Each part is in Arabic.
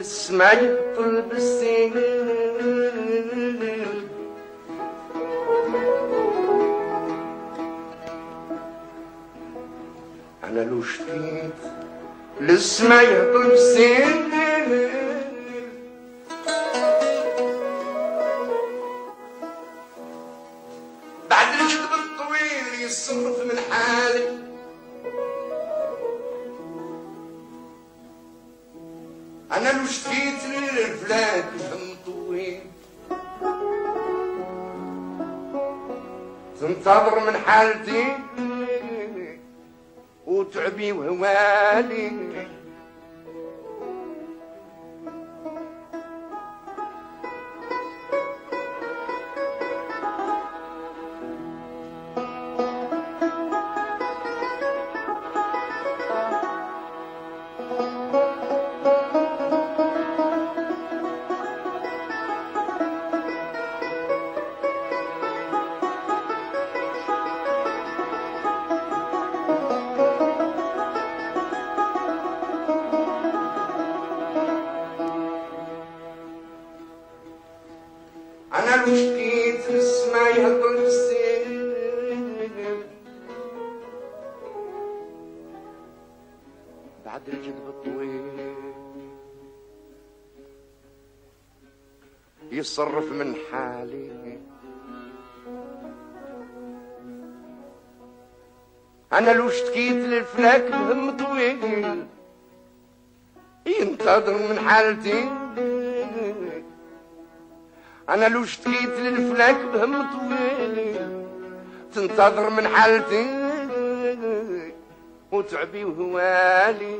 للسما يطلب السين انا لو شفيت للسما يطلب السين بعد الكذب الطويل يصرف من حالي انا لو شفيت للفلاك مطوين تنتظر من حالتي وتعبي وهوالي أنا لو شكيت للسما يهطل السيل بعد الكذب الطويل يصرف من حالي أنا لو اشتكيت للفلاك بهم طويل ينتظر من حالتي أنا لو اشتكيت للفلاك بهم طويل تنتظر من حالتي وتعبي وهوالي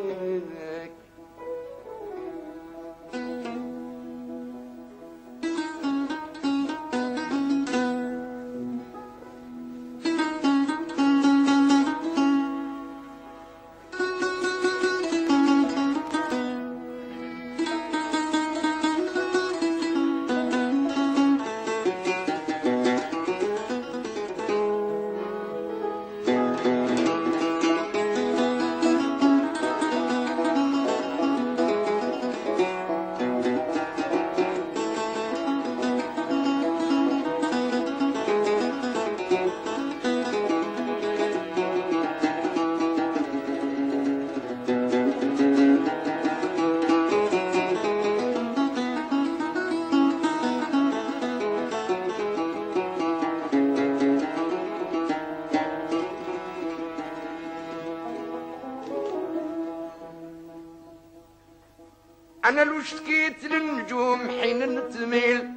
أنا لو اشتكيت للنجوم حين نتميل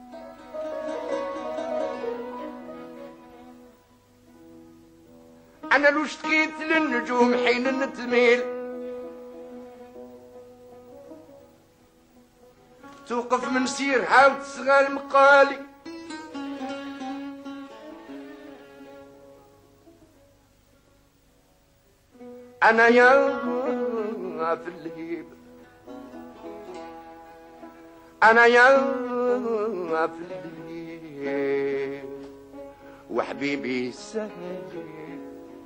أنا لو اشتكيت للنجوم حين نتميل توقف من سيرها وتسغى مقالي أنا يا في الهيب أنا يا في الليل وحبيبي سهل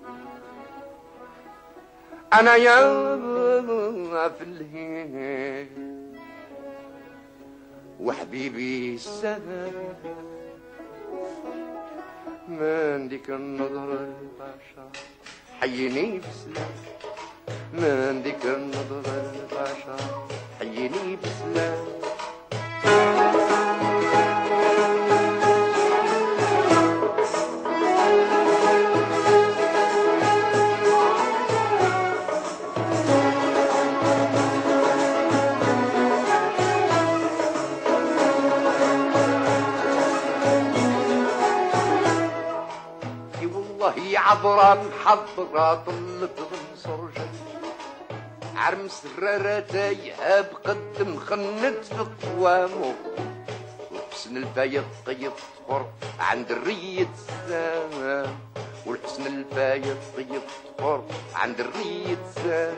أنا يا في الليل وحبيبي سهل من ديك النظرة الباشا حيني بسلام من ديك النظرة الباشا حيني بسلام والله عبرات حضرة طلت بمصرجة عرمس الرارتايها بقد مخنت في قوامه والحسن البايض طيب طفر عند الرية السام والحسن البايض طيب طفر عند الرية السام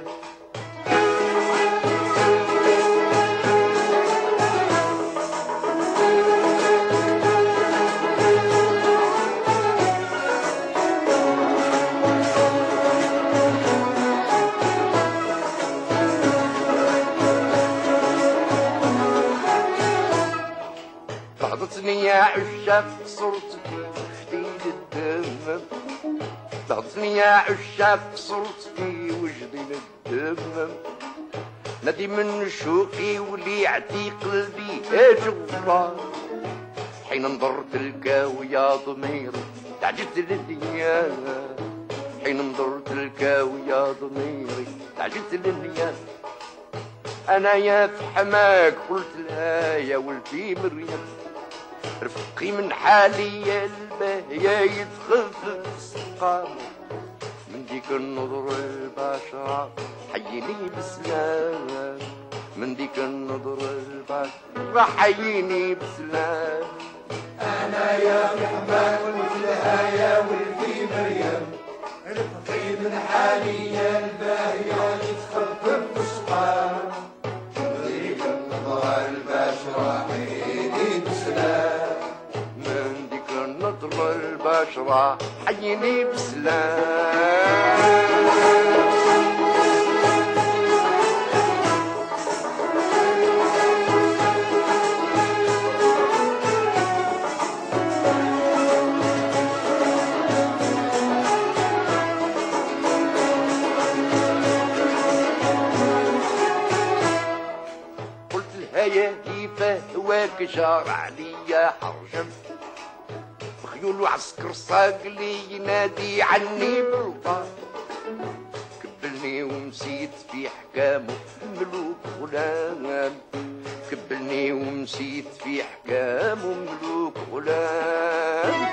عشاق صرت في وجدي للدم ضغطني يا عشاق صرت في وجدي للدم نادي من شوقي وليعتي قلبي جبار حين نظرت الكاو يا ضميري تعجبت للدنيا حين نظرت الكاو يا ضميري تعجبت للدنيا انا يا في حماك قلت لها يا ولدي مريم رفقي من حالي يا الباهية يتخفف السقام من ديك النظر البشرة حيني بسلام من ديك النظر البشرة حيني بسلام أنا يا محمد قلت لها يا ولدي مريم رفقي من حالي يا الباهية يتخفف السقام من ديك النظر البشرة حيني بسلام من ديك النظر البشرة حيني بسلام يا كيفاه هواك جار عليا حرجم خيول وعسكر صاقلي ينادي عني بالبار كبلني ومسيت في حكامه ملوك غلام كبلني ومسيت في حكامه ملوك غلام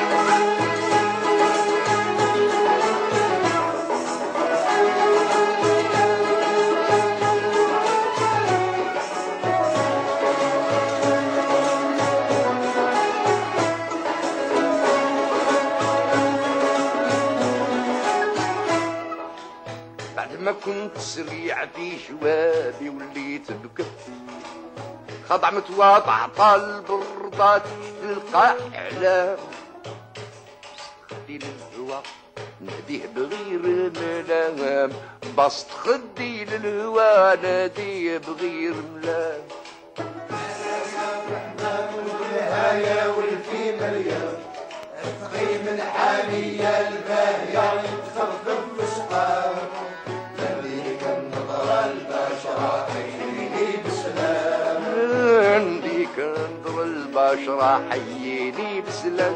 ما كنت سريع في جوابي وليت بكف خضع متواضع طال برضات تلقى اعلام خدي للهوا نهديه بغير ملام بسط خدي للهوا ناديه بغير ملام يا ولدي مريم رفقي من حالي يا الباهية يتخفف بسقام عنديك انظر البشرة حييني بسلام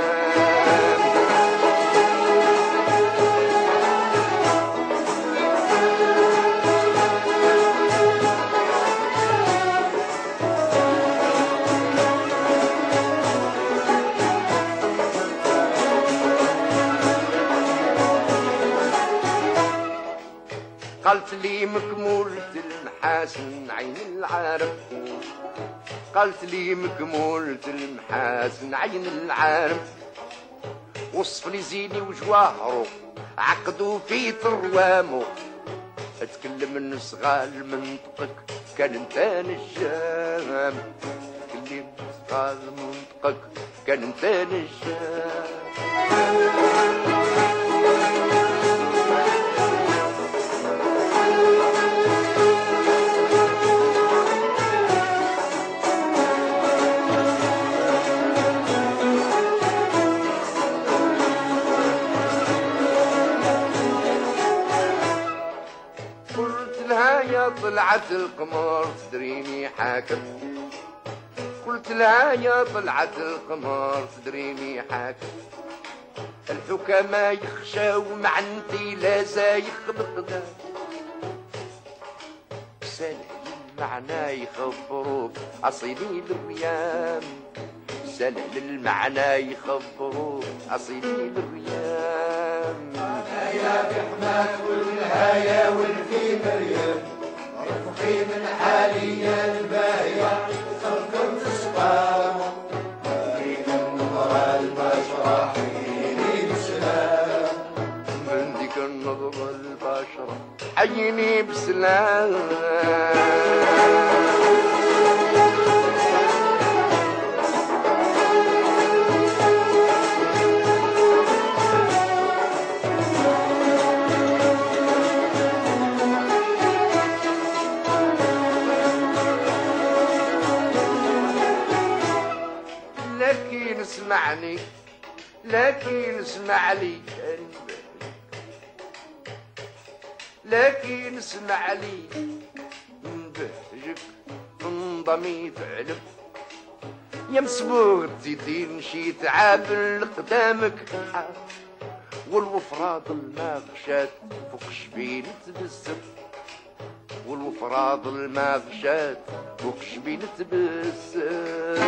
قالت لي مكمولة المحاسن عين العارف قالت لي مكمولة المحاسن عين العارف وصف لي زيني وجواهره عقدوا في تروامه اتكلم النسغة المنطقك كان انت نجام اتكلم النسغة المنطقك كان انت نجام طلعت القمر تدريني حاكم قلت لها يا طلعت القمر تدريني حاكم الحكماء يخشاو معنتي لا زايخ بقدام سالح للمعنى يخبروك أصيلي للريام سالح للمعنى يخبروك أصيلي للريام أنا يا بحماد قلها يا ولدي مريم رفقي من حالي يا الباهية خلقت سقام فيك النظر البشرة حيني بسلام من ديك النظر البشرة حيني بسلام لكن اسمع لي لكن اسمع لي نبهجك تنضمي تعلم يا مسبوغ تزيدي مشيت عابل قدامك والوفراد الماء غشات فوق شبين تبسم والوفراد الماء غشات فوق شبين تبسم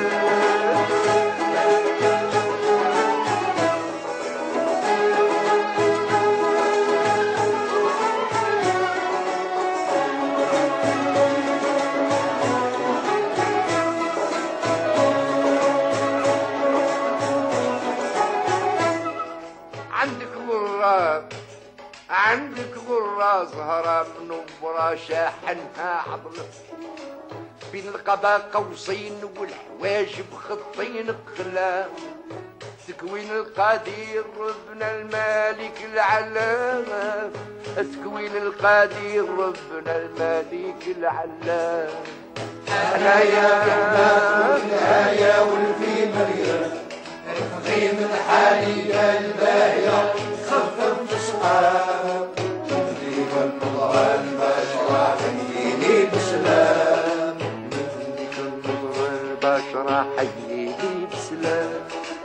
عندك غرة زهرة منورة شاحنها عضل بين القضا قوسين والحواجب خطين قلام تكوين القدير ربنا المالك العلام تكوين القدير ربنا المالك العلام أنا يا رحمة والنهاية والفي مريم رفقي من حالي الباهية خفف صحاب ليك النظرة البشرة حييني بسلام ليك النظرة البشرة حييني بسلام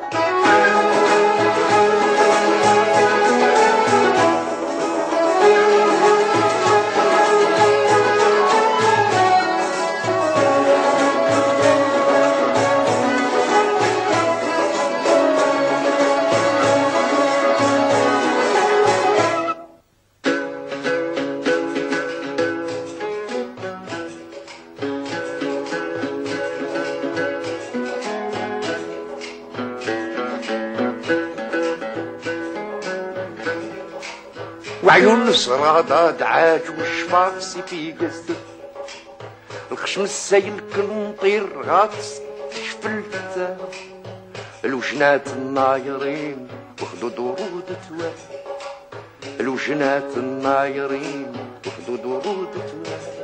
وعيون السرادة دعاج والشفاقسي في قصد الخشم السيل كنطير غاطس شفلت الوجنات النايرين وخدو درود توال الوجنات النايرين وخدو درود توال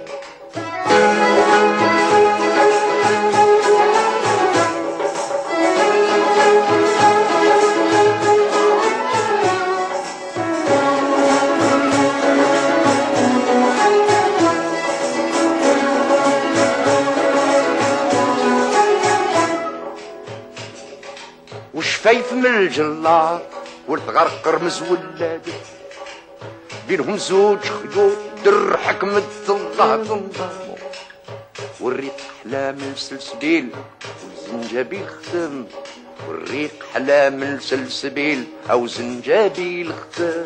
وشفايف من الجلار والتغرقر مزولاد بينهم زوج خيوط در حكمة الله تنظامو والريق حلا من سلسبيل والزنجبيل ختم والريق حلا من سلسبيل او زنجبيل ختم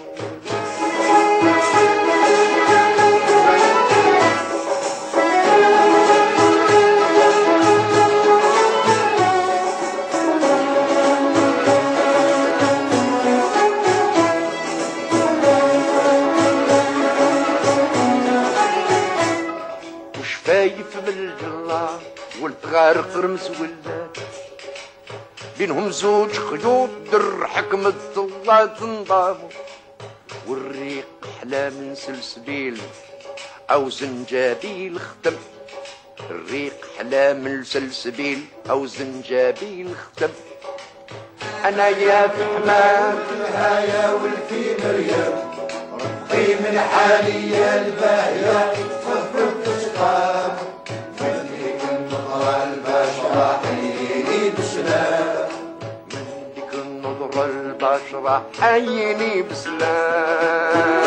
شايف بالجلار والتغارق رمز ولاد بينهم زوج خيوط در حكمة الله تنظامو والريق حلا من سلسبيل او زنجابيل ختم الريق حلا من سلسبيل او زنجابيل ختم انا يا فحمان الهاية والفي مريم ربقي من حالي الباهية خفف سقام مديك النظرة البشرة حييني بسلام مديك النظرة البشرة حييني بسلام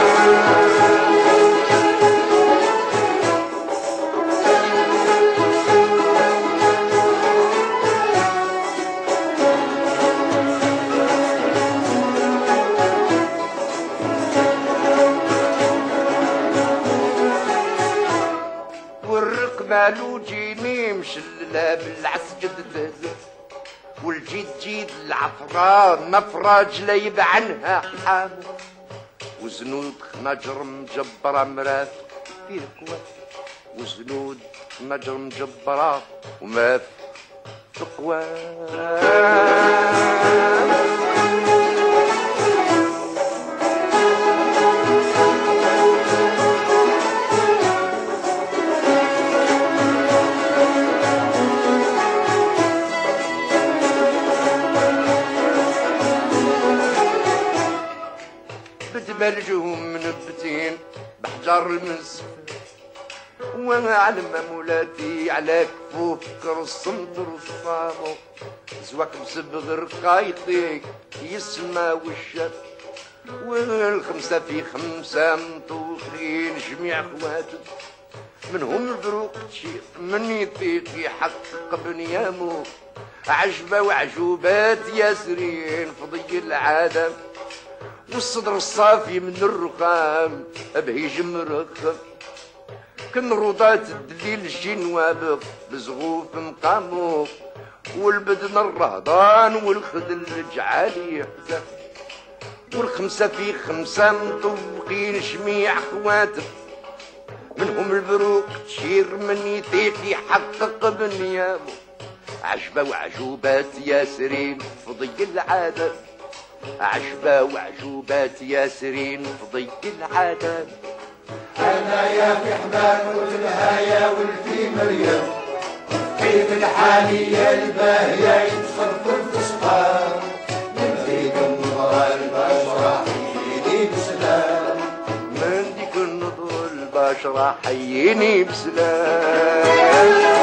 مالو جيني مشلله بالعسجد تهزف والجيد جيد العفران نفراج ليب عنها حامو وزنود نجر مجبرة مرافق فيه قوة وزنود نجر مجبرة وما في قوة تبلجهم منبتين بحجر المسفر وانا على مولاتي على كفوفك رسمت رصامو زواك بسبغ رقايطي يسمى والشف والخمسة في خمسة مطوخين جميع خواتك منهم البروق تشير من يطيق يحقق بنيامو عجبة وعجوبات ياسرين فضي العادة والصدر الصافي من الرخام بهيج مرخم كن روضات الدليل الجنواب بزغوف مقامو والبدن الرهضان والخدل الجعالي يحزن والخمسة في خمسة مطوقين جميع خواتم منهم البروق تشير من يطيق يحقق بنيامو عجبة وعجوبات ياسرين فضي العادة عجبة وعجوبات ياسرين فضي العادة أنا يا في حمام والهايا والفي مريم كيف الحالية الباهية يتصرف في صحاب من ذيك النظرة البشرة حييني بسلام من ديك النظرة البشرة حييني بسلام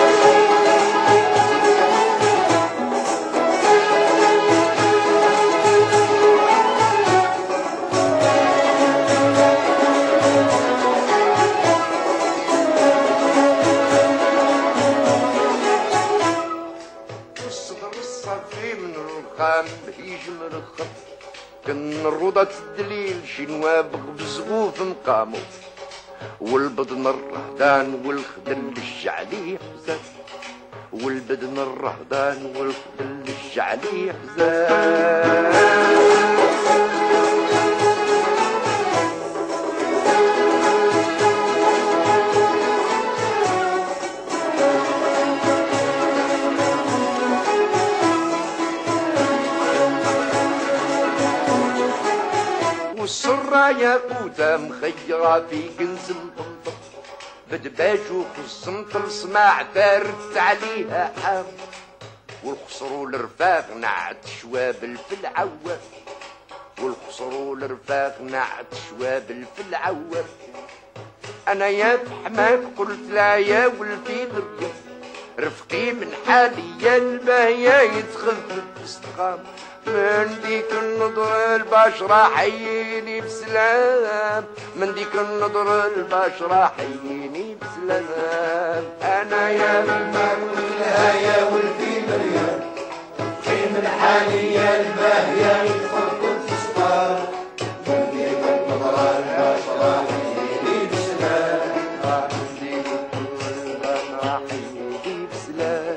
بهيج مرخم كن الروضة الدليل شنواب بزغوف مقامو والبدن الرهدان والخدل الجعلي حزان والبدن الرهدان والخدل الجعلي حزان والسرة ياقوتة مخيرة في كنز مطمطم بدباج وخصمت الصماع دارت عليها حام والخصر والرفاق نعت شوابل في العوام والخصر والرفاق نعت شوابل في العوام انا يا حماك قلت لا يا ولدي مريم رفقي من حالي يا الباهية يتخفف استقام من ديك النظرة البشرة حييني بسلام من ديك النظرة البشرة حييني بسلام أنا يا ممر والهايا والفي مريم خيم الحالية الباهية يتخرطط في سطار من ديك النظرة البشرة حييني بسلام من ديك النظرة البشرة حييني بسلام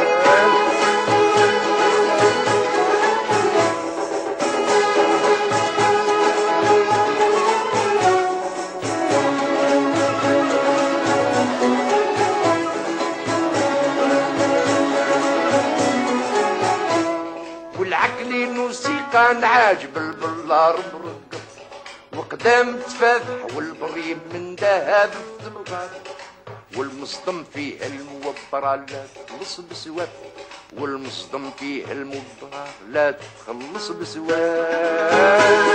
كان عاجب البلار مرقب وقدام تفافح والبريم من ذهب في البغار والمصدم فيه الموبرة لا تخلص بسواد والمصدم فيه الموبرة لا تخلص بسواد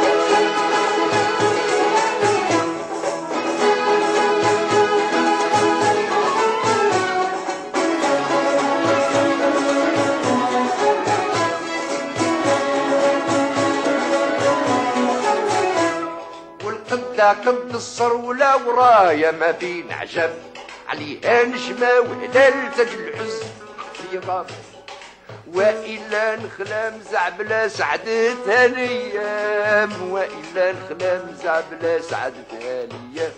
قد الصرولة ورايا ما بين عجب عليها نجمة وهلال تاج العز في ضاب وإلا نخلام زعبلة سعدتها الأيام وإلا نخلام زعبلة سعدتها الأيام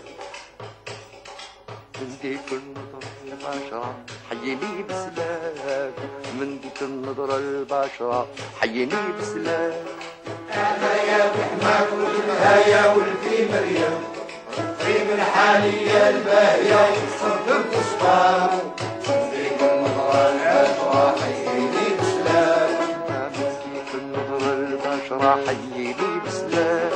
من ديك النظرة البشرة حييني بسلام من ديك النظرة البشرة حييني بسلام أنا يا بحماك والهايا والفي مريم خيم الحالية الباهية يتصدر تصبار ديك النظرة البشرة حييني بسلام ديك النظرة البشرة حييني بسلام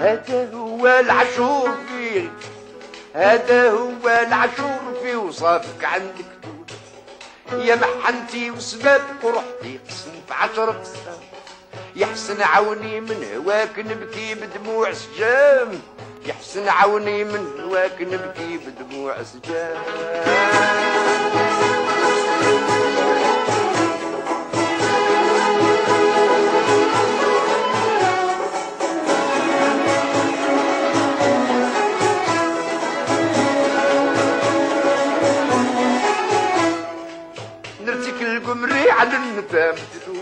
هذا هو العشور فيه، هذا هو العشور فيه، وصافك عندك دود يا محنتي وسبابك ورحتي قسم في 10 قسام. يحسن عوني من هواك نبكي بدموع سجام، يحسن عوني من هواك نبكي بدموع سجام. نرتك القمري على النفام تدوب،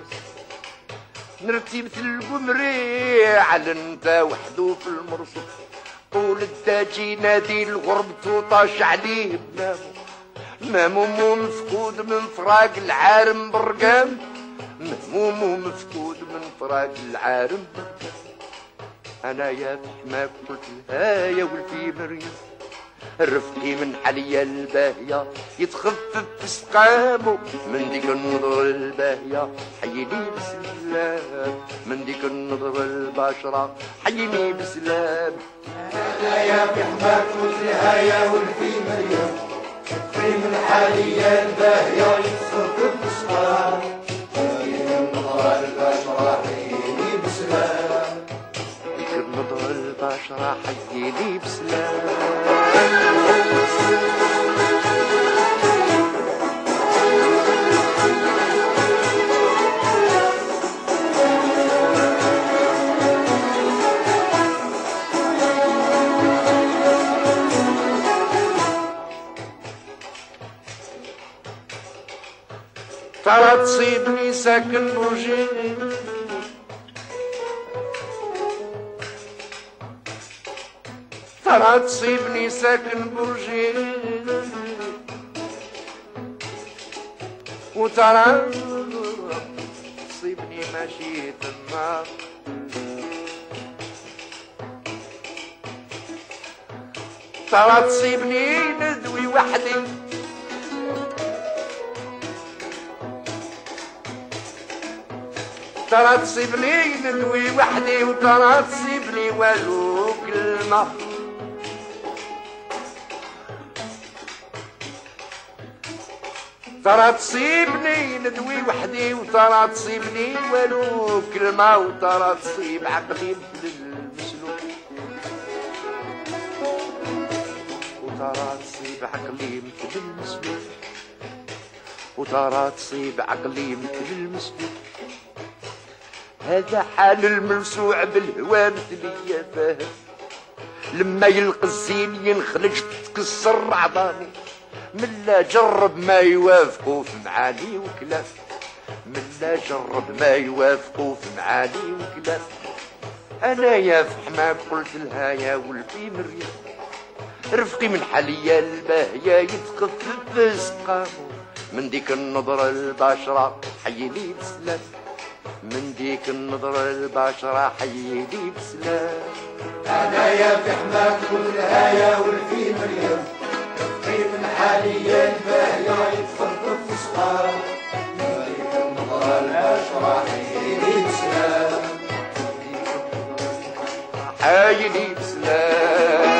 نرتي مثل القمري على النتا وحدو في المرصف. طول الداجي نادي الغرب توطاش عليه بنامو، مهموم مفقود من فراق العارم برقام، مهموم مفقود من فراق العارم برقام. انا يا فحماك قلت لها يا ولفي مريم، رفقي من حلية الباهية يتخفف في سقامه، من ديك النظرة الباهية حيني بسلام، من ديك النظرة البشرة حيني بسلام. أنا يا فحماك قلت لها يا ولفي مريم، رفقي من حلية الباهية يتخفف في سقامه، من ديك النظرة البشرة حيني بسلام، ديك النظرة البشرة حيني بسلام. ترى تصيبني ساكن برجي، ترى تصيبني ساكن برجي، وترى تصيبني ماشي تما، ترى تصيبني ندوي وحدي، ترى تصيبني ندوي وحدي، وترى تصيبني والو كلمة. ترى تصيبني ندوي وحدي، وترى تصيبني والو كلمة، وترى تصيب عقلي مثل المسلوك، وترى تصيب عقلي مثل المسلوك، وترى تصيب عقلي مثل المسلوك. هذا حال الملسوع بالهوى مثلي فاهم، لما يلقى الزين ينخلج تكسر عظامي، من لا جرب ما يوافقوا في معاني وكلام، من لا جرب ما يوافقوا في معاني وكلام. انا يا فحماك قلت لها يا ولفي مريم، رفقي من حلية الباهية يتخفف في سقامه، من ديك النظرة البشرة حيني بسلام، من ديك النظرة البشرة حيني بسلام. أنا يا فحماك قلت لها يا ولفي مريم، رفقي من حالية الباهية يتخفف في سقامه، من ديك النظرة البشرة حيني بسلام، حيني بسلام.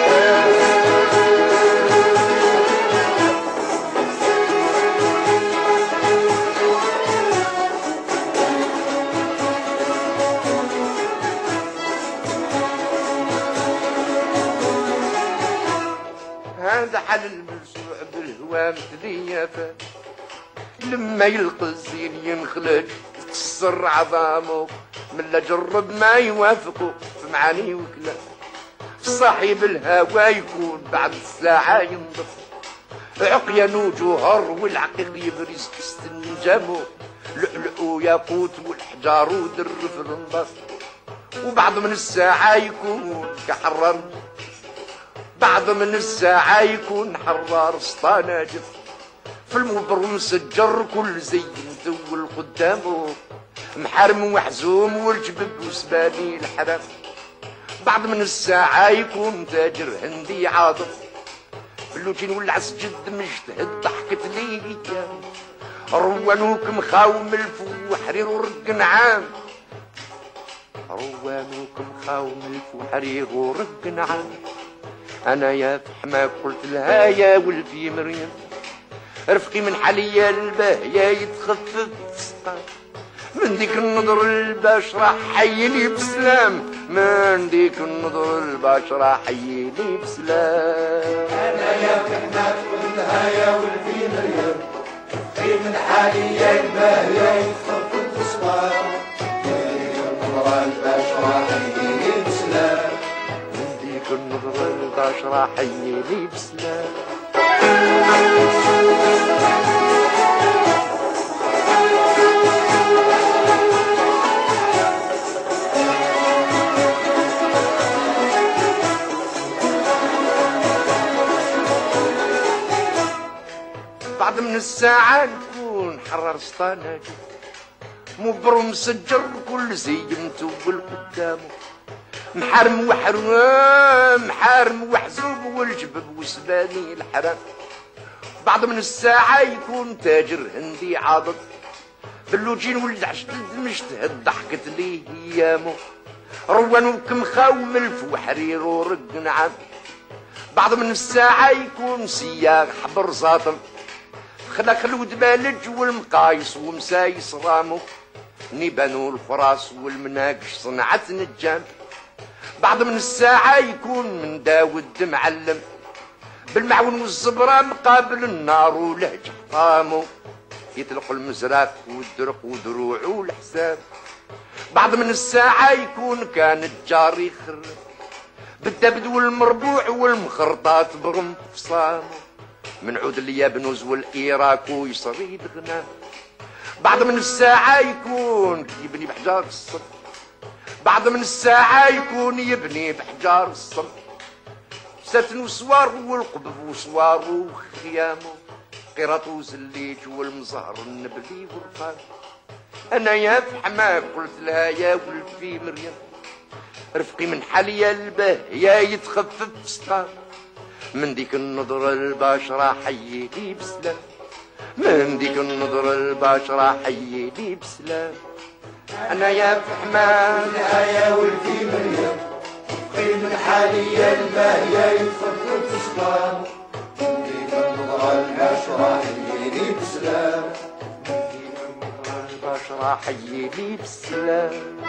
هذا حل الملسوع بالهوى مثلي فات، لما يلقى الزين ينخلج تكسر عظامه، من لا جرب ما يوافقه في معاني وكلام. صاحب الهوى يكون بعد الساعة ينضف، عقيان وجوهر والعقيق يبرز تستنجمه، لؤلؤ وياقوت والحجار ودر في النضف. وبعض من الساعة يكون كحرر، بعض من الساعة يكون حرار سطاناجف، في المبر مسجر كل زي مدول قدامه، محرم وحزوم والجبب وسباني الحرام. بعض من الساعة يكون تاجر هندي عاطف، بلوتين والعسجد مجتهد ضحكت لي روانوك مخاوم الفو وحرير ورق نعام، روانوكم خاوم الفحرير ورق نعم. انا يا فحمة قلت لها يا ولدي مريم رفقي من حاليا الباهية يتخفف سقا من ديك النظر البشرة حيني بسلام من ديك النظر البشرة حيني بسلام. انا يا فحمة قلت لها يا ولدي مريم رفقي من حاليا الباهية يتخفف سقا النظرة البشرة حيني بسلام من ديك النظر البشرة حيني بسلام. بعد من الساعة نكون حرر سطانة مبرو مسجر كل زي متول قدامه محارم وحرام محارم وحزوب والجبب وسباني الحرام. بعد من الساعة يكون تاجر هندي عاضد باللوجين ولد عشتد مجتهد ضحكت ليه ايامه روانوك مخاوم الفوحرير ورق نعم. بعد من الساعة يكون سياق حبر زاطم خلق الود بالج والمقايس ومسايس رامو نيبانو الفراس والمناقش صنعت نجام. بعد من الساعة يكون من داود معلم بالمعون والزبرة مقابل النار ولهج حطامو يطلق المزراك والدرق ودروعه الحساب. بعد من الساعة يكون كان الجار يخرب بالدبد والمربوع والمخرطات برم فصامو من عود اليابنوز والإيراك ويصريد غنام. بعد من الساعة يكون يبني بحجار الصف. بعد من الساعة يكون يبني بحجار الصف ساتن وسوار والقبب وسوار وخيامه قراط وزليج والمزهر النبلي والرفان. انا يا فحمة قلت لها يا ولدي مريم رفقي من حاليا الباهية يتخفف سطار من ديك النظرة البشرة حييلي بسلام من ديك النظرة البشرة حييلي بسلام. انا يا فحمة يا ولدي مريم رفقي من حاليا الباهية يتخفف سقام ديك النظرة البشرة حييلي بسلام ديك النظرة البشرة حييلي بسلام.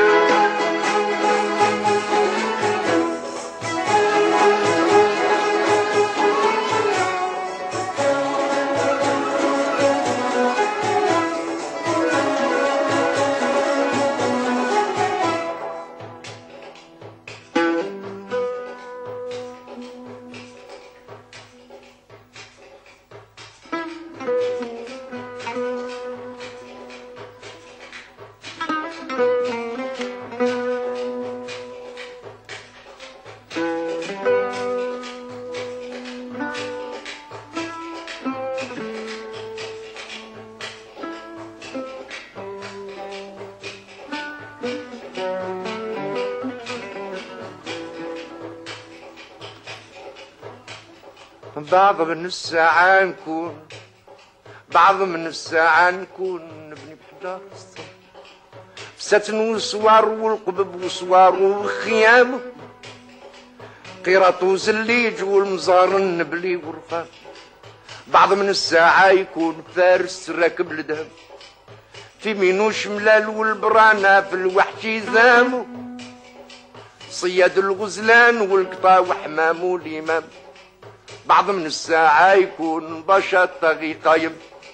بعض من الساعة نكون بعض من الساعة نكون نبني بحجار الصف ساتن وسوار والقبب وسوار وخيام قيراط وزليج والمزار النبلي ورخام. بعض من الساعة يكون فارس راكب لدهم في مينو شملال والبرانة في الوحش يزامو صياد الغزلان والقطا وحمام والإمام. بعض من الساعة يكون باشا طاغي قايم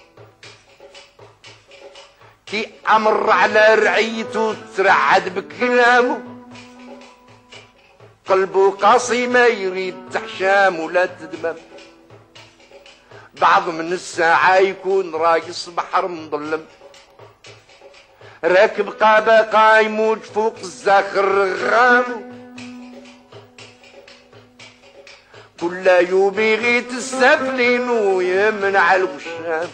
كي أمر على رعيته ترعد بكلامه قلبه قاسي ما يريد تحشام ولا تدمم. بعض من الساعة يكون رايس بحر مظلم راكب قابة قايم وفوق الزاخر رغامه كل يوم يغيت السفلين ويمنع الوشام.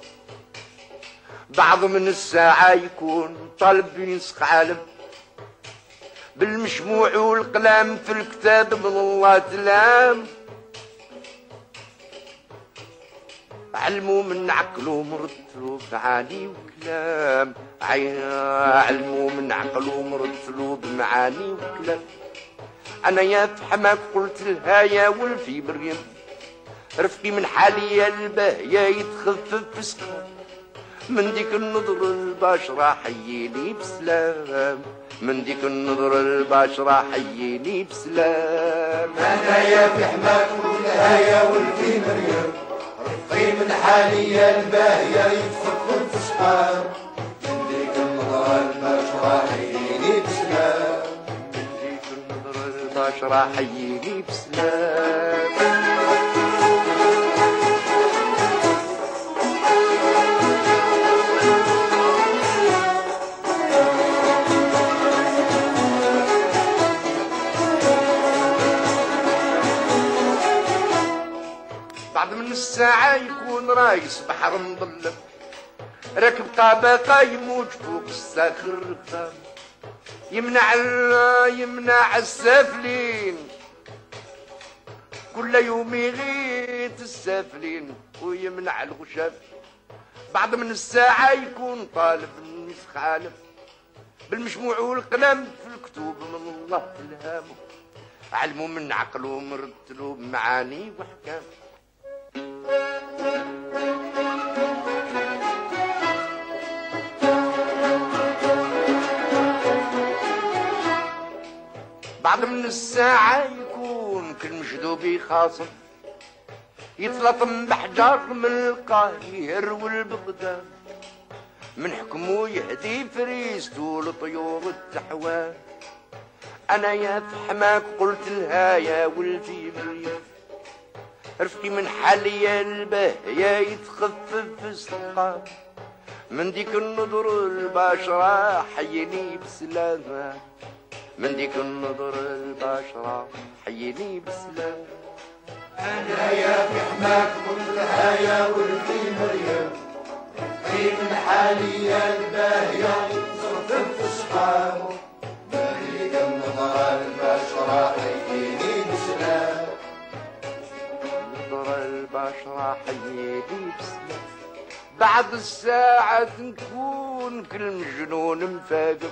بعض من الساعة يكون طالب ينسخ عالم بالمشموع والقلام في الكتاب من الله تلام. علموا من عقلو مرتلو بمعاني وكلام، علموا من عقلو مرتلو بمعاني وكلام. انا يا فحماك قلت لها يا ولفي مريم، رفقي من حالي يا الباهية يتخفف في سكون، من ديك النظر البشرة حييني بسلام، من ديك النظر البشرة حييني بسلام. انا يا فحماك قلت لها يا ولفي مريم، رفقي من حالي يا الباهية يتخفف في سكون، من ديك النظر البشرة حييني بسلام، من ديك النظر البشرة حييني بسلام. بعد من الساعة يكون رايس بحر مظلم، راكب طابقة يموج فوق الساخر الرخام، يمنع السافلين، كل يوم يغيث السافلين ويمنع الغشام. بعد من الساعة يكون طالب النسخ عالم، بالمجموع والقلم في الكتب من الله إلهامه، علموا من عقله مرتلوا بمعاني وحكام. بعد من الساعة يكون كل مجذوب يخاصم، يتلطم بحجر من القاهر والبغداد، من حكمه يهدي فريسته لطيور التحوال. انا يا فحماك قلت لها يا ولدي مريم، رفقي من حالي يا الباهية يتخفف في السقام، من ديك النظر البشرة حيني بسلامة، من ديك النظر البشرة حيني بسلام. انا يا فحماك قلت لها يا ولدي مريم، رفقي من حالي يا الباهية يتخفف في سقام، من ديك النظر البشرة حيني بسلام، نظر البشرة حيني بسلام. بعد الساعة نكون كل مجنون مفاقف،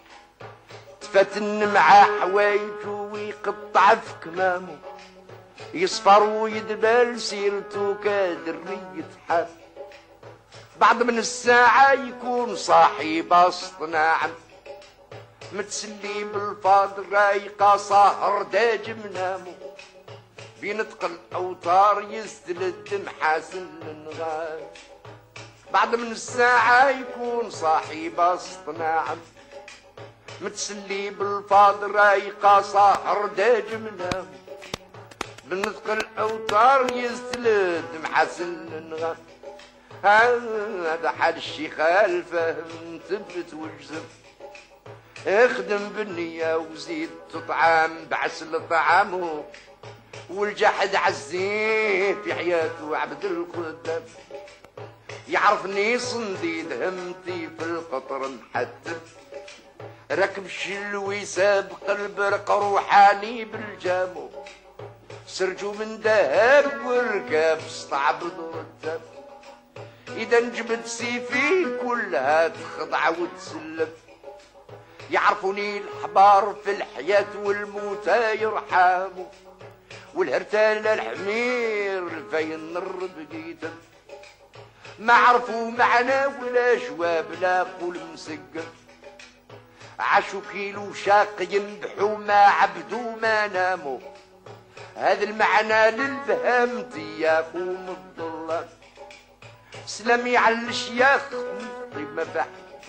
تفتن مع حوايجه ويقطع في كمامه، يصفر ويدبل سيرته كادر يتحف. بعد من الساعة يكون صاحب اصطناع، متسلي بالفاضل رايقة صهر داج منامه، بينطق الاوتار يستلد محاسن النغال. بعد من الساعة يكون صاحب اصطناع، متسلي بالفاضل رايقة صهر داج منامه، بنطق الاوتار يستلد محاسن النغال. هذا حال الشيخ الفهم ثبت وجزم، اخدم بالنية وزيد تطعم بعسل طعامه، والجحد عزيه في حياته عبد الخدام. يعرفني صنديد همتي في القطر محتف، ركب شلوي سابق البرق روحاني بالجامو، سرجو من ذهب وركاب استعبد رتب. إذا نجبد سيفي كلها تخضع وتسلف، يعرفوني الحبار في الحياة والموتى يرحموا، والهرتال الحمير الفين الربقيتم، ما عرفوا معنى ولا جواب لا قول مسقف. عاشوا كيلو شاق ينبحوا ما عبدوا ما ناموا، هذا المعنى للبهامتي يقوم الضلال. سلامي على الشياخ طيب ما فح،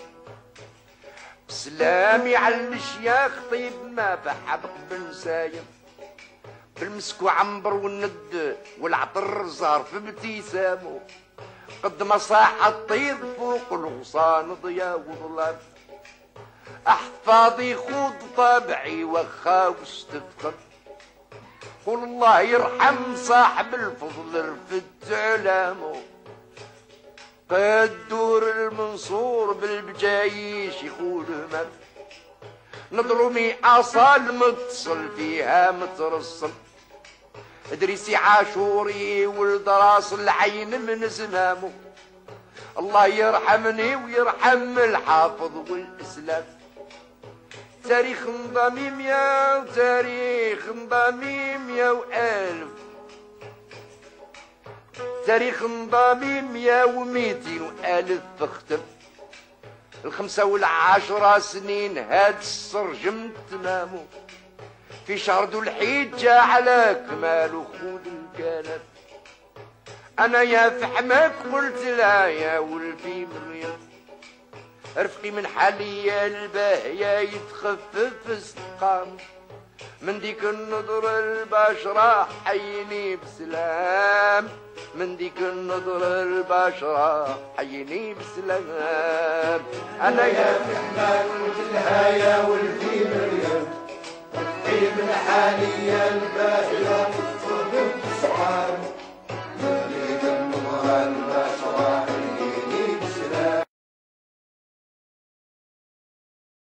سلامي على الشياخ طيب ما فح بن سايم، بالمسك وعنبر والند والعطر زار في ابتسامه، قد ما صاح الطير فوق الغصان ضياء وظلام. احفاظي خوض طبعي وخا واستفخر، قول الله يرحم صاحب الفضل رفد علامه، قد دور المنصور بالبجايش يقول مات، نضرمي اصال متصل فيها مترسم، ادريسي عاشوري ولد راس العين من زمامه. الله يرحمني ويرحم الحافظ والاسلام. تاريخ ضميم يا تاريخ ضميم يا والف، تاريخ ضميم يا وميتين والف اختف. الخمسة والعشرة سنين هاد السرجم تمامه، في شهر ذو الحجة على كمال خود الكنف. انا يا فحمك قلت لا يا ولفي مريم، رفقي من حاليا الباهية يتخفف استقام. من ديك النظرة البشرة حيني بسلام، من ديك النظرة البشرة حيني بسلام. انا يا فحمك قلت لها يا ولفي مريم، رفقي من حاليا الباهية